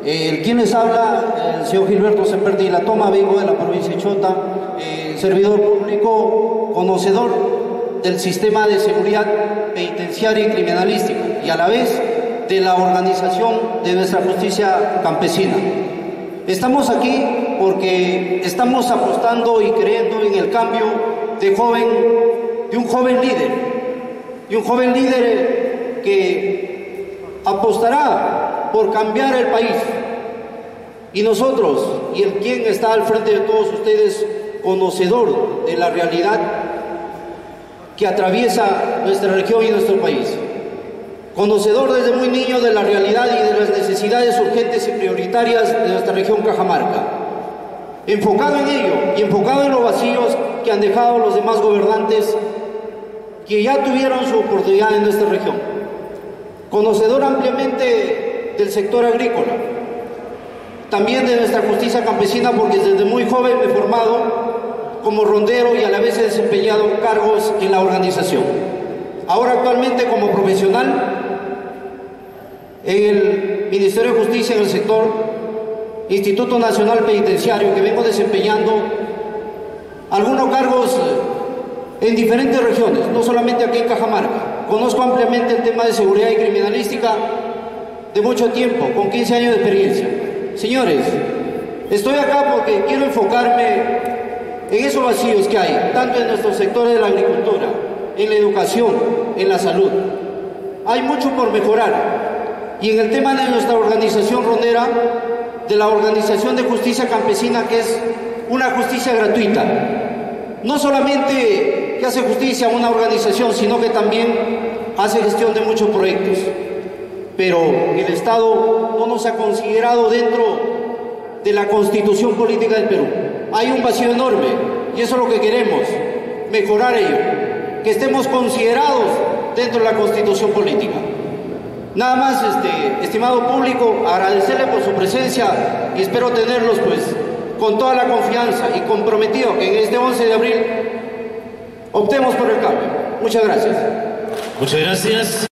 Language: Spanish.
Quien les habla, el señor Gilberto Semperdi La Toma, vengo de la provincia de Chota, servidor público, conocedor del sistema de seguridad penitenciaria y criminalística y a la vez de la organización de nuestra justicia campesina. Estamos aquí porque estamos apostando y creyendo en el cambio de un joven líder que apostará por cambiar el país. Y nosotros, y el quien está al frente de todos ustedes, conocedor de la realidad que atraviesa nuestra región y nuestro país, conocedor desde muy niño de la realidad y de las necesidades urgentes y prioritarias de nuestra región Cajamarca, enfocado en ello y enfocado en los vacíos que han dejado los demás gobernantes que ya tuvieron su oportunidad en nuestra región, conocedor ampliamente del sector agrícola, también de nuestra justicia campesina, porque desde muy joven me he formado como rondero y a la vez he desempeñado cargos en la organización. Ahora actualmente como profesional en el Ministerio de Justicia en el sector Instituto Nacional Penitenciario, que vengo desempeñando algunos cargos en diferentes regiones, no solamente aquí en Cajamarca. Conozco ampliamente el tema de seguridad y criminalística de mucho tiempo, con 15 años de experiencia. Señores, estoy acá porque quiero enfocarme en esos vacíos que hay, tanto en nuestros sectores de la agricultura, en la educación, en la salud. Hay mucho por mejorar. Y en el tema de nuestra organización rondera, de la Organización de Justicia Campesina, que es una justicia gratuita. No solamente que hace justicia a una organización, sino que también hace gestión de muchos proyectos. Pero el Estado no nos ha considerado dentro de la Constitución Política del Perú. Hay un vacío enorme y eso es lo que queremos, mejorar ello, que estemos considerados dentro de la Constitución Política. Nada más, estimado público, agradecerle por su presencia y espero tenerlos pues con toda la confianza y comprometido que en este 11 de abril optemos por el cambio. Muchas gracias. Muchas gracias.